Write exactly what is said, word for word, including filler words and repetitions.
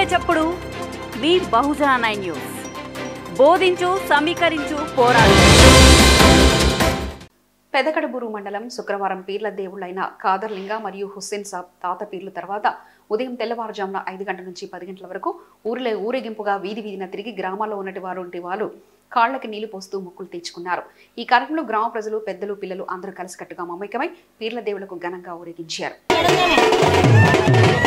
చప్పుడు మీ బహుజన nine news. బోధించు, సమీకరించు, పోరాడు. పెదకడబూరు మండలం శుక్రవారం పీర్ల దేవుళ్లైన కాదర్లింగ మరియు హుస్సేన్ సాబ్ తాత పీర్లు తర్వాత ఉదయం తెల్లవారుజామున ఐదు గంటల నుంచి పది గంటల వరకు ఊరిలో ఊరేగింపుగా వీధి వీధిన తిరిగి గ్రామాల్లో ఉన్నటి వారు ఉంటే వాళ్ళు కాళ్లకి నీళ్లు పోస్తూ మొక్కులు తీర్చుకున్నారు. ఈ కార్యక్రమంలో గ్రామ ప్రజలు, పెద్దలు, పిల్లలు అందరూ కలిసికట్టుగా మమైకమై పీర్ల దేవుళ్లకు ఘనంగా ఊరేగించారు.